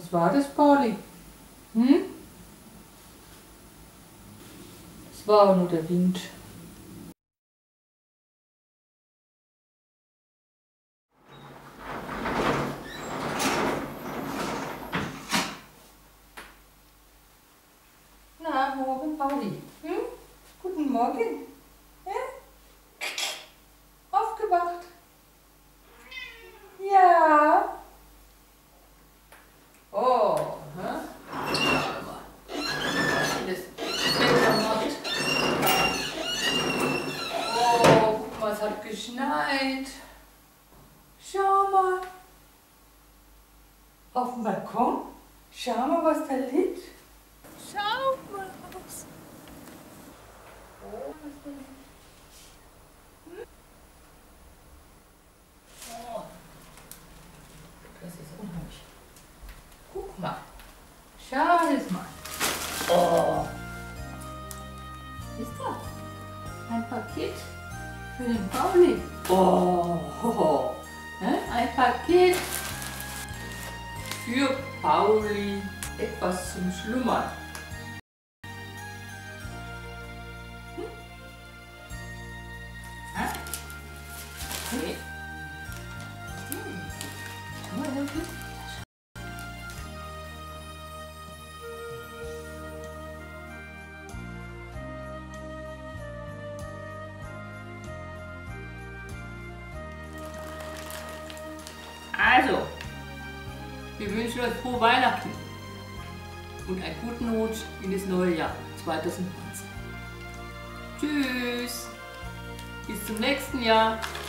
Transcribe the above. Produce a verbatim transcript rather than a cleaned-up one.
Was war das, Pauli? Hm? Das war nur der Wind. Na, morgen, Pauli. Hm? Guten Morgen. Ja? Aufgewacht. Ja. Oh, hä? Warte mal. Das Wetter macht. Oh, guck mal, es hat geschneit. Schau mal. Auf dem Balkon. Schau mal, was da liegt. Schau mal raus. Oh, was da liegt. Oh, das ist unheimlich. Guck mal. Schau das mal. Oh. Ist das? Ein Paket für den Pauli. Oh. Oh. Ein Paket für Pauli. Etwas zum Schlummern. Hm? Hä? Nee. Hm. Schau mal, da ist es. Also, wir wünschen euch frohe Weihnachten und einen guten Rutsch in das neue Jahr zweitausendneunzehn. Tschüss, bis zum nächsten Jahr.